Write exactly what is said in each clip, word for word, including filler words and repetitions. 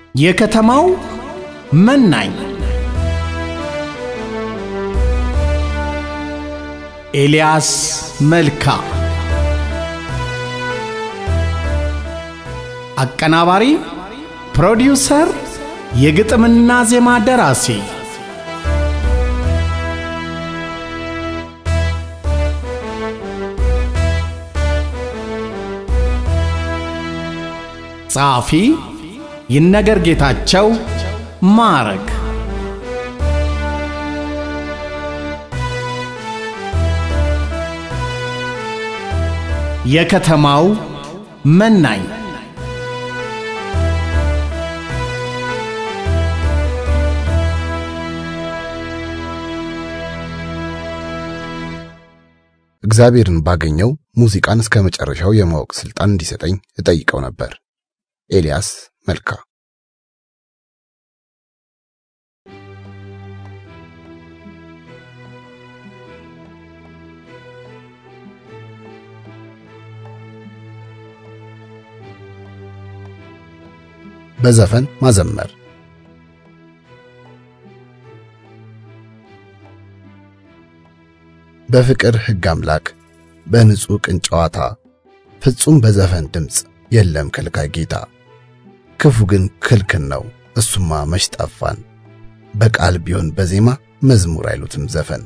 የከተማው መናኝ ኤልያስ መልካ አቀናባሪ ፕሮዲዩሰር የግጥምና ዜማ ደራሲ ጻፊ ይነገር ጌታቸው ማረግ የከተማው መናኝ እግዚአብሔርን ባገኘው ሙዚቃን እስከ መጨረሻው የማወቅ ስልጣን እንዲሰጠኝ እጠይቀው ነበር። ኤልያስ መልካ በዘፈን ማዘመር በፍቅር ሕግ አምላክ በንጹህ ቅን ጨዋታ ፍጹም በዘፈን ድምጽ የለም ከልካይ ጌታ ክፉ ግን ክልክል ነው እሱማ መች ጠፋን በቃል ቢሆን በዜማ መዝሙር አይሉትም ዘፈን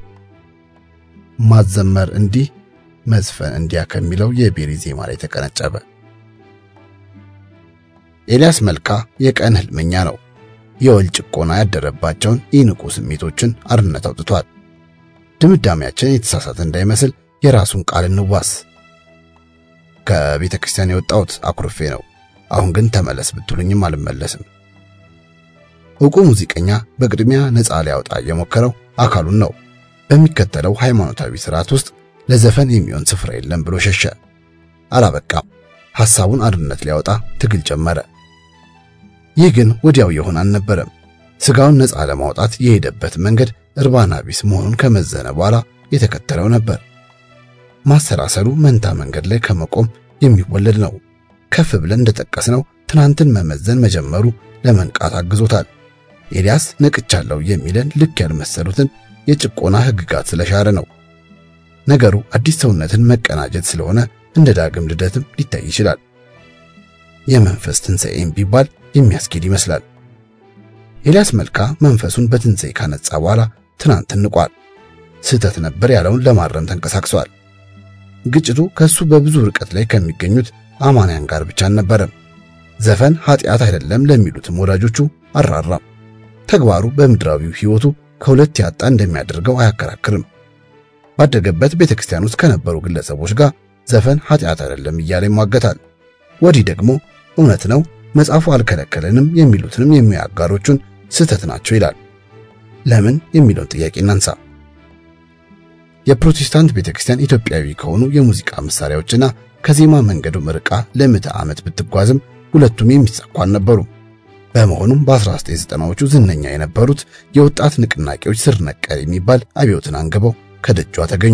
ማዘመር እንዲህ መዝፈን እንዲያ ከሚለው የቤሪ ዜማ ላይ ተቀነጨበ። ኤልያስ መልካ የቀን ህልመኛ ነው። የወል ጭቆና ያደረባቸውን ኢንቁ ስሜቶችን አርነት አውጥቷል። ድምዳሜያችን የተሳሳተ እንዳይመስል የራሱን ቃል እንዋስ። ከቤተ ክርስቲያን የወጣሁት አኩርፌ ነው። አሁን ግን ተመለስ ብትሉኝም አልመለስም። ዕውቁ ሙዚቀኛ በቅድሚያ ነፃ ሊያወጣ የሞከረው አካሉን ነው። በሚከተለው ሃይማኖታዊ ሥርዓት ውስጥ ለዘፈን የሚሆን ስፍራ የለም ብሎ ሸሸ። አላበቃም። ሐሳቡን አርነት ሊያወጣ ትግል ጀመረ። ይህ ግን ወዲያው የሆነ አልነበረም። ስጋውን ነፃ ለማውጣት የሄደበት መንገድ እርባና ቢስ መሆኑን ከመዘነ በኋላ የተከተለው ነበር። ማሰራሰሉ መንታ መንገድ ላይ ከመቆም የሚወለድ ነው። ከፍ ብለን እንደተጠቀስነው ትናንትን መመዘን መጀመሩ ለመንቃት አግዞታል። ኤልያስ ነቅቻለሁ የሚለን ልክ ያልመሰሉትን የጭቆና ህግጋት ስለሻረ ነው። ነገሩ አዲስ ሰውነትን መቀናጀት ስለሆነ እንደ ዳግም ልደትም ሊታይ ይችላል። የመንፈስ ትንሣኤም ቢባል የሚያስኬድ ይመስላል። ኤልያስ መልካ መንፈሱን በትንሣኤ ካነጻ በኋላ ትናንትን ንቋል። ስህተት ነበር ያለውን ለማረም ተንቀሳቅሷል። ግጭቱ ከሱ በብዙ ርቀት ላይ ከሚገኙት አማንያን ጋር ብቻ አልነበረም። ዘፈን ኃጢአት አይደለም ለሚሉትም ወዳጆቹ አራራም። ተግባሩ በምድራዊው ህይወቱ ከሁለት ያጣ እንደሚያደርገው አያከራክርም። ባደገበት ቤተክርስቲያን ውስጥ ከነበሩ ግለሰቦች ጋር ዘፈን ኃጢአት አይደለም እያለ ይሟገታል። ወዲህ ደግሞ እውነት ነው መጽሐፉ አልከለከለንም የሚሉትንም የሚያጋሮቹን ስህተት ናቸው ይላል። ለምን የሚለውን ጥያቄ እናንሳ። የፕሮቴስታንት ቤተክርስቲያን ኢትዮጵያዊ ከሆኑ የሙዚቃ መሳሪያዎችና ከዜማ መንገዱ ምርቃ ለምዕተ ዓመት ብትጓዝም ሁለቱም የሚሳኩ አልነበሩም። በመሆኑም በ1990ዎቹ ዝነኛ የነበሩት የወጣት ንቅናቄዎች ስር ነቀል የሚባል አብዮትን አንግበው ከደጇ ተገኙ።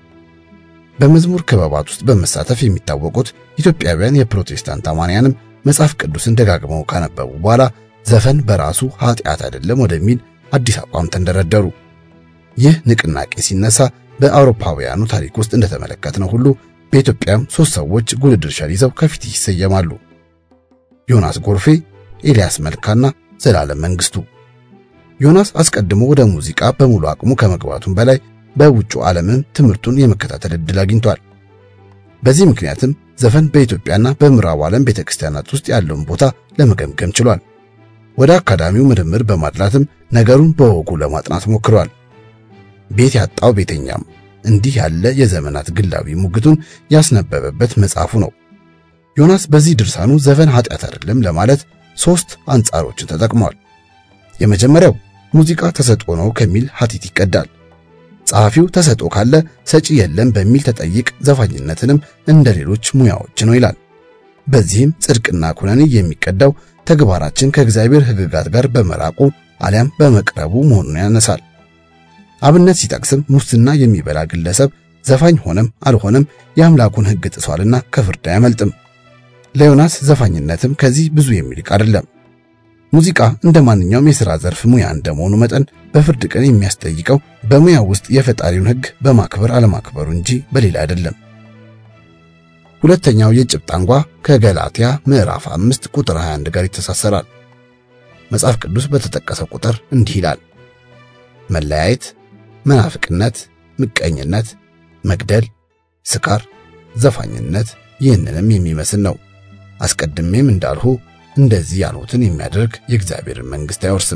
በመዝሙር ክበባት ውስጥ በመሳተፍ የሚታወቁት ኢትዮጵያውያን የፕሮቴስታንት አማንያንም መጽሐፍ ቅዱስን ደጋግመው ካነበቡ በኋላ ዘፈን በራሱ ኃጢአት አይደለም ወደሚል አዲስ አቋም ተንደረደሩ። ይህ ንቅናቄ ሲነሳ በአውሮፓውያኑ ታሪክ ውስጥ እንደተመለከትነው ሁሉ በኢትዮጵያም ሶስት ሰዎች ጉልህ ድርሻ ይዘው ከፊት ይሰየማሉ። ዮናስ ጎርፌ፣ ኤልያስ መልካና ዘላለም መንግስቱ። ዮናስ አስቀድሞ ወደ ሙዚቃ በሙሉ አቅሙ ከመግባቱም በላይ በውጭ ዓለምም ትምህርቱን የመከታተል ዕድል አግኝቷል። በዚህ ምክንያትም ዘፈን በኢትዮጵያና በምዕራብ ዓለም ቤተክርስቲያናት ውስጥ ያለውን ቦታ ለመገምገም ችሏል። ወደ አካዳሚው ምርምር በማድላትም ነገሩን በወጉ ለማጥናት ሞክሯል። ቤት ያጣው ቤተኛም እንዲህ ያለ የዘመናት ግላዊ ሙግቱን ያስነበበበት መጽሐፉ ነው። ዮናስ በዚህ ድርሳኑ ዘፈን ኃጢአት አይደለም ለማለት ሶስት አንጻሮችን ተጠቅሟል። የመጀመሪያው ሙዚቃ ተሰጥኦ ነው ከሚል ሐቲት ይቀዳል። ጸሐፊው ተሰጥኦ ካለ ሰጪ የለም በሚል ተጠይቅ ዘፋኝነትንም እንደ ሌሎች ሙያዎች ነው ይላል። በዚህም ጽድቅና ኩነኔ የሚቀዳው ተግባራችን ከእግዚአብሔር ሕግጋት ጋር በመራቁ አሊያም በመቅረቡ መሆኑን ያነሳል። አብነት ሲጠቅስም ሙስና የሚበላ ግለሰብ ዘፋኝ ሆነም አልሆነም የአምላኩን ሕግ ጥሷልና ከፍርድ አያመልጥም። ለዮናስ ዘፋኝነትም ከዚህ ብዙ የሚልቅ አይደለም። ሙዚቃ እንደማንኛውም የሥራ ዘርፍ ሙያ እንደመሆኑ መጠን በፍርድ ቀን የሚያስጠይቀው በሙያው ውስጥ የፈጣሪውን ሕግ በማክበር አለማክበሩ እንጂ በሌላ አይደለም። ሁለተኛው የጭብጥ አንጓ ከገላትያ ምዕራፍ አምስት ቁጥር ሃያ አንድ ጋር ይተሳሰራል። መጽሐፍ ቅዱስ በተጠቀሰው ቁጥር እንዲህ ይላል፣ መለያየት፣ መናፍቅነት፣ ምቀኝነት፣ መግደል፣ ስካር፣ ዘፋኝነት ይህንንም የሚመስል ነው። አስቀድሜም እንዳልሁ እንደዚህ ያሉትን የሚያደርግ የእግዚአብሔርን መንግሥት አይወርስም።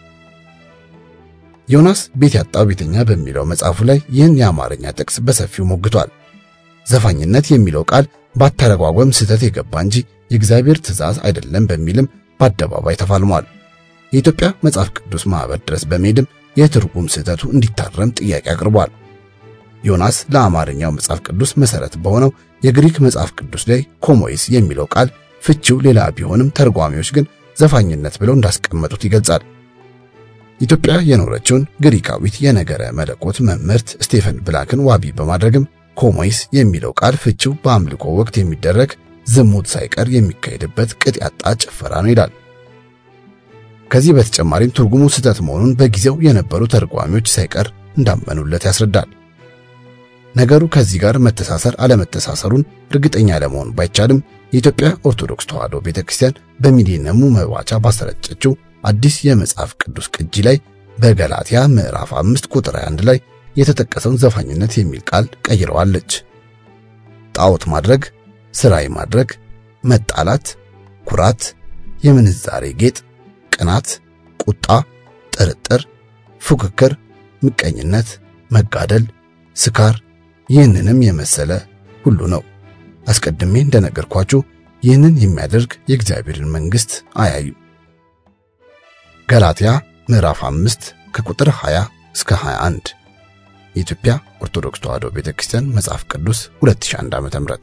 ዮናስ ቤት ያጣው ቤተኛ በሚለው መጽሐፉ ላይ ይህን የአማርኛ ጥቅስ በሰፊው ሞግቷል። ዘፋኝነት የሚለው ቃል ባተረጓጎም ስህተት የገባ እንጂ የእግዚአብሔር ትእዛዝ አይደለም በሚልም በአደባባይ ተፋልሟል። የኢትዮጵያ መጽሐፍ ቅዱስ ማህበር ድረስ በመሄድም የትርጉም ስህተቱ እንዲታረም ጥያቄ አቅርቧል። ዮናስ ለአማርኛው መጽሐፍ ቅዱስ መሰረት በሆነው የግሪክ መጽሐፍ ቅዱስ ላይ ኮሞይስ የሚለው ቃል ፍቺው ሌላ ቢሆንም ተርጓሚዎች ግን ዘፋኝነት ብለው እንዳስቀመጡት ይገልጻል። ኢትዮጵያ የኖረችውን ግሪካዊት የነገረ መለኮት መምህርት ስቴፈን ብላክን ዋቢ በማድረግም ኮሞይስ የሚለው ቃል ፍቺው በአምልኮ ወቅት የሚደረግ ዝሙት ሳይቀር የሚካሄድበት ቅጥ ያጣ ጭፈራ ነው ይላል። ከዚህ በተጨማሪም ትርጉሙ ስህተት መሆኑን በጊዜው የነበሩ ተርጓሚዎች ሳይቀር እንዳመኑለት ያስረዳል። ነገሩ ከዚህ ጋር መተሳሰር አለመተሳሰሩን እርግጠኛ ለመሆን ባይቻልም የኢትዮጵያ ኦርቶዶክስ ተዋሕዶ ቤተክርስቲያን በሚሊኒየሙ መባቻ ባሰረጨችው አዲስ የመጽሐፍ ቅዱስ ቅጂ ላይ በገላትያ ምዕራፍ አምስት ቁጥር አንድ ላይ የተጠቀሰውን ዘፋኝነት የሚል ቃል ቀይረዋለች። ጣዖት ማድረግ፣ ስራይ ማድረግ፣ መጣላት፣ ኩራት፣ የምንዛሬ ጌጥ፣ ቅናት፣ ቁጣ፣ ጥርጥር፣ ፉክክር፣ ምቀኝነት፣ መጋደል፣ ስካር ይህንንም የመሰለ ሁሉ ነው። አስቀድሜ እንደነገርኳችሁ ይህንን የሚያደርግ የእግዚአብሔርን መንግሥት አያዩ። ገላትያ ምዕራፍ አምስት ከቁጥር ሃያ እስከ ሃያ አንድ የኢትዮጵያ ኦርቶዶክስ ተዋሕዶ ቤተክርስቲያን መጽሐፍ ቅዱስ ሁለት ሺህ አንድ ዓመተ ምህረት።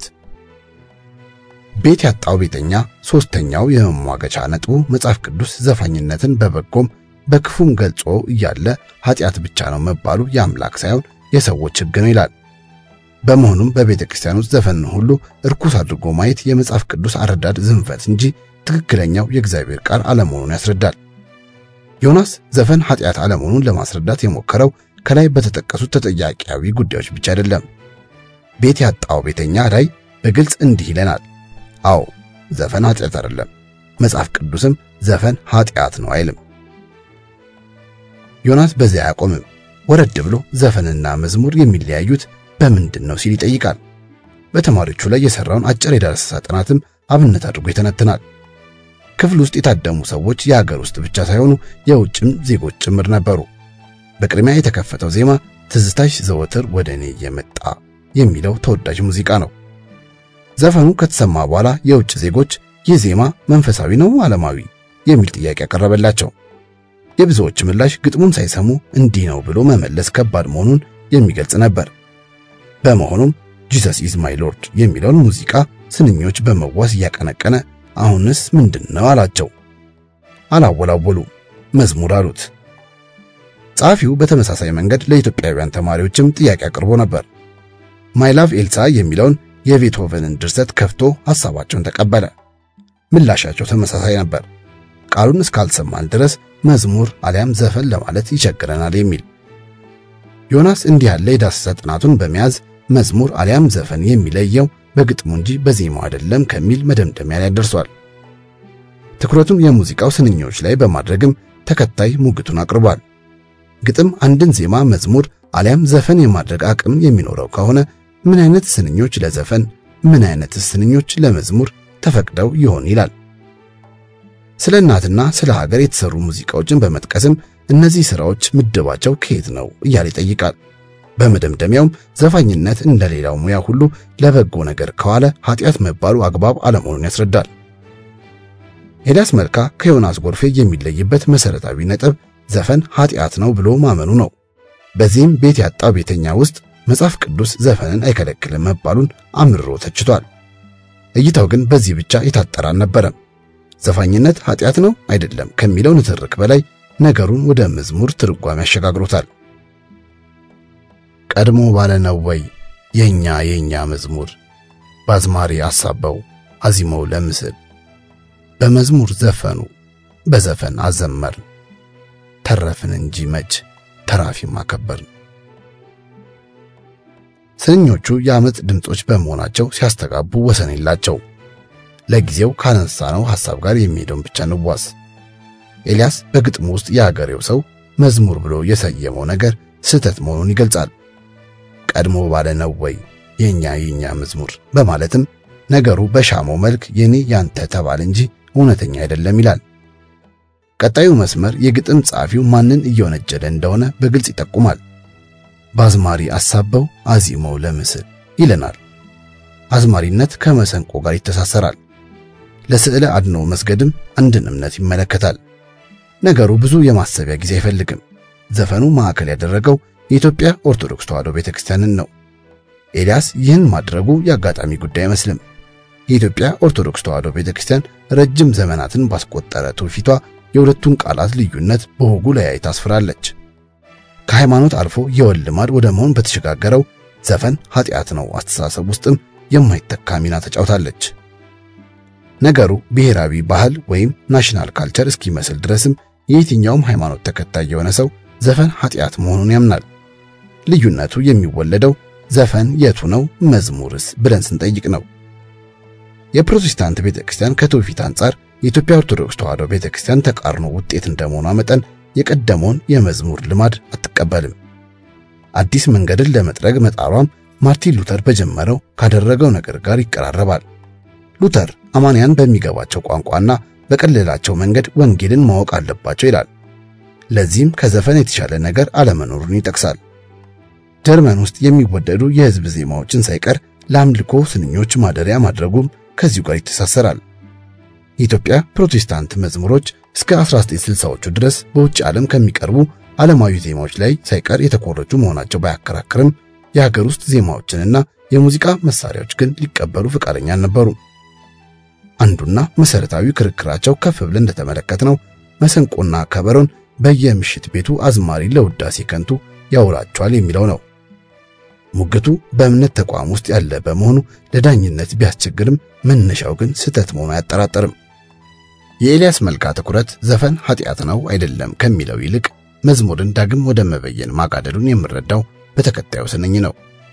ቤት ያጣው ቤተኛ ሶስተኛው የመሟገቻ ነጥቡ መጽሐፍ ቅዱስ ዘፋኝነትን በበጎም በክፉም ገልጾ እያለ ኃጢአት ብቻ ነው መባሉ የአምላክ ሳይሆን የሰዎች ሕግ ነው ይላል። በመሆኑም በቤተክርስቲያን ውስጥ ዘፈን ሁሉ እርኩስ አድርጎ ማየት የመጽሐፍ ቅዱስ አረዳድ ዝንፈት እንጂ ትክክለኛው የእግዚአብሔር ቃል አለመሆኑን ያስረዳል። ዮናስ ዘፈን ኃጢአት አለመሆኑን ለማስረዳት የሞከረው ከላይ በተጠቀሱት ተጠያቂያዊ ጉዳዮች ብቻ አይደለም። ቤት ያጣው ቤተኛ ላይ በግልጽ እንዲህ ይለናል፣ አዎ ዘፈን ኃጢአት አይደለም፣ መጽሐፍ ቅዱስም ዘፈን ኃጢአት ነው አይልም። ዮናስ በዚያ አያቆምም። ወረድ ብሎ ዘፈንና መዝሙር የሚለያዩት በምንድን ነው ሲል ይጠይቃል። በተማሪዎቹ ላይ የሰራውን አጭር የዳሰሳ ጥናትም አብነት አድርጎ ይተነትናል። ክፍል ውስጥ የታደሙ ሰዎች የሀገር ውስጥ ብቻ ሳይሆኑ የውጭም ዜጎች ጭምር ነበሩ። በቅድሚያ የተከፈተው ዜማ ትዝታሽ ዘወትር ወደ እኔ የመጣ የሚለው ተወዳጅ ሙዚቃ ነው። ዘፈኑ ከተሰማ በኋላ የውጭ ዜጎች ይህ ዜማ መንፈሳዊ ነው ዓለማዊ የሚል ጥያቄ ያቀረበላቸው። የብዙዎች ምላሽ ግጥሙን ሳይሰሙ እንዲህ ነው ብሎ መመለስ ከባድ መሆኑን የሚገልጽ ነበር። በመሆኑም ጂሰስ ኢዝ ማይ ሎርድ የሚለውን ሙዚቃ ስንኞች በመዋስ እያቀነቀነ አሁንስ ምንድነው አላቸው። አላወላወሉ መዝሙር አሉት። ጻፊው በተመሳሳይ መንገድ ለኢትዮጵያውያን ተማሪዎችም ጥያቄ አቅርቦ ነበር። ማይ ላቭ ኤልሳ የሚለውን የቤትሆቨንን ድርሰት ከፍቶ ሐሳባቸውን ተቀበለ። ምላሻቸው ተመሳሳይ ነበር። ቃሉን እስካልሰማን ድረስ መዝሙር አሊያም ዘፈን ለማለት ይቸግረናል የሚል። ዮናስ እንዲህ ያለ የዳሰሳ ጥናቱን በመያዝ መዝሙር አሊያም ዘፈን የሚለየው በግጥሙ እንጂ በዜማው አይደለም ከሚል መደምደሚያ ላይ ደርሷል። ትኩረቱን የሙዚቃው ስንኞች ላይ በማድረግም ተከታይ ሙግቱን አቅርቧል። ግጥም አንድን ዜማ መዝሙር አሊያም ዘፈን የማድረግ አቅም የሚኖረው ከሆነ ምን አይነት ስንኞች ለዘፈን ምን አይነት ስንኞች ለመዝሙር ተፈቅደው ይሆን ይላል። ስለ እናትና ስለ ሀገር የተሰሩ ሙዚቃዎችን በመጥቀስም እነዚህ ስራዎች ምድባቸው ከየት ነው እያለ ይጠይቃል። በመደምደሚያውም ዘፋኝነት እንደሌላው ሙያ ሁሉ ለበጎ ነገር ከዋለ ኃጢአት መባሉ አግባብ አለመሆኑን ያስረዳል። ኤልያስ መልካ ከዮናስ ጎርፌ የሚለይበት መሰረታዊ ነጥብ ዘፈን ኃጢአት ነው ብሎ ማመኑ ነው። በዚህም ቤት ያጣው ቤተኛ ውስጥ መጽሐፍ ቅዱስ ዘፈንን አይከለክልም መባሉን አምርሮ ተችቷል። እይታው ግን በዚህ ብቻ የታጠረ አልነበረም። ዘፋኝነት ኃጢአት ነው አይደለም ከሚለው ንትርክ በላይ ነገሩን ወደ መዝሙር ትርጓሜ ያሸጋግሮታል። ቀድሞ ባለ ነው ወይ የኛ የኛ መዝሙር ባዝማሪ አሳበው አዚመው ለምስል በመዝሙር ዘፈኑ በዘፈን አዘመርን ተረፍን እንጂ መች ተራፊ ማከበርን። ስንኞቹ የአመት ድምጾች በመሆናቸው ሲያስተጋቡ ወሰን የላቸው። ለጊዜው ካነሳነው ሐሳብ ጋር የሚሄደውን ብቻ ንዋስ። ኤልያስ በግጥሙ ውስጥ የአገሬው ሰው መዝሙር ብሎ የሰየመው ነገር ስህተት መሆኑን ይገልጻል። ቀድሞ ባለ ነው ወይ የኛ የኛ መዝሙር በማለትም ነገሩ በሻማው መልክ የኔ ያንተ ተባለ እንጂ እውነተኛ አይደለም ይላል። ቀጣዩ መስመር የግጥም ጻፊው ማንን እየወነጀለ እንደሆነ በግልጽ ይጠቁማል። ባዝማሪ አሳበው አዚመው ለምስል ይለናል። አዝማሪነት ከመሰንቆ ጋር ይተሳሰራል። ለስዕለ አድኖ መስገድም አንድን እምነት ይመለከታል። ነገሩ ብዙ የማሰቢያ ጊዜ አይፈልግም። ዘፈኑ ማዕከል ያደረገው የኢትዮጵያ ኦርቶዶክስ ተዋሕዶ ቤተክርስቲያንን ነው። ኤልያስ ይህን ማድረጉ ያጋጣሚ ጉዳይ አይመስልም። የኢትዮጵያ ኦርቶዶክስ ተዋሕዶ ቤተክርስቲያን ረጅም ዘመናትን ባስቆጠረ ትውፊቷ የሁለቱን ቃላት ልዩነት በወጉ ላይ ታስፍራለች። ከሃይማኖት አልፎ የወል ልማድ ወደ መሆን በተሸጋገረው ዘፈን ኃጢአት ነው አስተሳሰብ ውስጥም የማይተካ ሚና ተጫውታለች። ነገሩ ብሔራዊ ባህል ወይም ናሽናል ካልቸር እስኪመስል ድረስም የየትኛውም ሃይማኖት ተከታይ የሆነ ሰው ዘፈን ኃጢአት መሆኑን ያምናል። ልዩነቱ የሚወለደው ዘፈን የቱ ነው መዝሙርስ ብለን ስንጠይቅ ነው። የፕሮቴስታንት ቤተክርስቲያን ከትውፊት አንጻር የኢትዮጵያ ኦርቶዶክስ ተዋሕዶ ቤተክርስቲያን ተቃርኖ ውጤት እንደመሆኗ መጠን የቀደመውን የመዝሙር ልማድ አትቀበልም። አዲስ መንገድን ለመጥረግ መጣሯም ማርቲን ሉተር በጀመረው ካደረገው ነገር ጋር ይቀራረባል። ሉተር አማንያን በሚገባቸው ቋንቋና በቀለላቸው መንገድ ወንጌልን ማወቅ አለባቸው ይላል። ለዚህም ከዘፈን የተሻለ ነገር አለመኖሩን ይጠቅሳል። ጀርመን ውስጥ የሚወደዱ የህዝብ ዜማዎችን ሳይቀር ለአምልኮ ስንኞች ማደሪያ ማድረጉም ከዚሁ ጋር ይተሳሰራል። የኢትዮጵያ ፕሮቴስታንት መዝሙሮች እስከ አስራ ዘጠኝ ስልሳዎቹ ድረስ በውጭ ዓለም ከሚቀርቡ ዓለማዊ ዜማዎች ላይ ሳይቀር የተኮረጁ መሆናቸው ባያከራክርም የሀገር ውስጥ ዜማዎችንና የሙዚቃ መሳሪያዎች ግን ሊቀበሉ ፈቃደኛ አልነበሩም። አንዱና መሰረታዊ ክርክራቸው ከፍ ብለን እንደተመለከትነው መሰንቆና ከበሮን በየምሽት ቤቱ አዝማሪ ለውዳሴ ከንቱ ያውላቸዋል የሚለው ነው። ሙግቱ በእምነት ተቋም ውስጥ ያለ በመሆኑ ለዳኝነት ቢያስቸግርም መነሻው ግን ስህተት መሆኑ አያጠራጥርም። የኤልያስ መልካ ትኩረት ዘፈን ኃጢአት ነው አይደለም ከሚለው ይልቅ መዝሙርን ዳግም ወደ መበየን ማጋደሉን የምረዳው በተከታዩ ስንኝ ነው።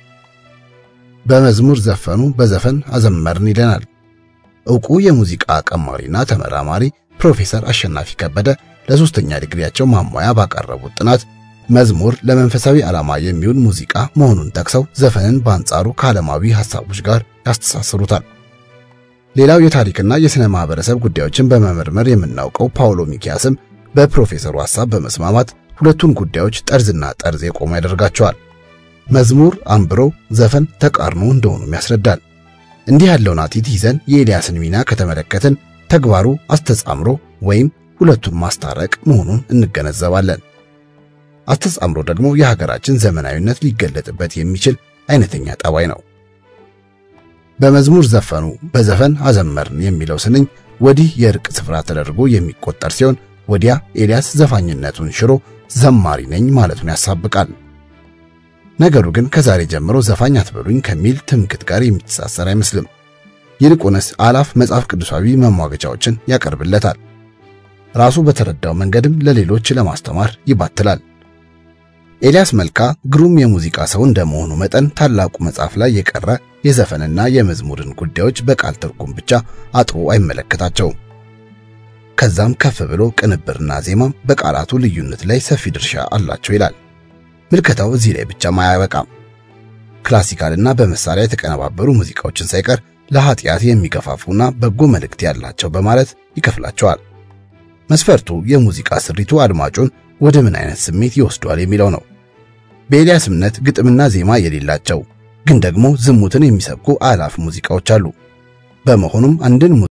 በመዝሙር ዘፈኑ በዘፈን አዘመርን ይለናል። ዕውቁ የሙዚቃ ቀማሪና ተመራማሪ ፕሮፌሰር አሸናፊ ከበደ ለሶስተኛ ዲግሪያቸው ማሟያ ባቀረቡት ጥናት መዝሙር ለመንፈሳዊ ዓላማ የሚውል ሙዚቃ መሆኑን ጠቅሰው ዘፈንን በአንጻሩ ከዓለማዊ ሐሳቦች ጋር ያስተሳስሩታል። ሌላው የታሪክና የሥነ ማህበረሰብ ጉዳዮችን በመመርመር የምናውቀው ፓውሎ ሚኪያስም በፕሮፌሰሩ ሐሳብ በመስማማት ሁለቱን ጉዳዮች ጠርዝና ጠርዝ የቆሙ ያደርጋቸዋል። መዝሙር አንብሮ ዘፈን ተቃርኖ እንደሆኑም ያስረዳል። እንዲህ ያለውን አቲት ይዘን የኤልያስን ሚና ከተመለከትን ተግባሩ አስተጻምሮ ወይም ሁለቱን ማስታረቅ መሆኑን እንገነዘባለን። አስተጻምሮ ደግሞ የሀገራችን ዘመናዊነት ሊገለጥበት የሚችል አይነተኛ ጠባይ ነው። በመዝሙር ዘፈኑ በዘፈን አዘመርን የሚለው ስንኝ ወዲህ የርቅ ስፍራ ተደርጎ የሚቆጠር ሲሆን ወዲያ ኤልያስ ዘፋኝነቱን ሽሮ ዘማሪ ነኝ ማለቱን ያሳብቃል። ነገሩ ግን ከዛሬ ጀምሮ ዘፋኝ አትበሉኝ ከሚል ትምክት ጋር የሚተሳሰር አይመስልም። ይልቁንስ አላፍ መጽሐፍ ቅዱሳዊ መሟገቻዎችን ያቀርብለታል። ራሱ በተረዳው መንገድም ለሌሎች ለማስተማር ይባትላል። ኤልያስ መልካ ግሩም የሙዚቃ ሰው እንደመሆኑ መጠን ታላቁ መጽሐፍ ላይ የቀረ የዘፈንና የመዝሙርን ጉዳዮች በቃል ትርጉም ብቻ አጥቦ አይመለከታቸውም። ከዛም ከፍ ብሎ ቅንብርና ዜማም በቃላቱ ልዩነት ላይ ሰፊ ድርሻ አላቸው ይላል። ምልከታው እዚህ ላይ ብቻ ማያበቃም። ክላሲካልና በመሳሪያ የተቀነባበሩ ሙዚቃዎችን ሳይቀር ለኃጢአት የሚገፋፉና በጎ መልእክት ያላቸው በማለት ይከፍላቸዋል። መስፈርቱ የሙዚቃ ስሪቱ አድማጩን ወደ ምን አይነት ስሜት ይወስዷል የሚለው ነው። በኤልያስ እምነት ግጥምና ዜማ የሌላቸው ግን ደግሞ ዝሙትን የሚሰብኩ አላፍ ሙዚቃዎች አሉ። በመሆኑም አንድን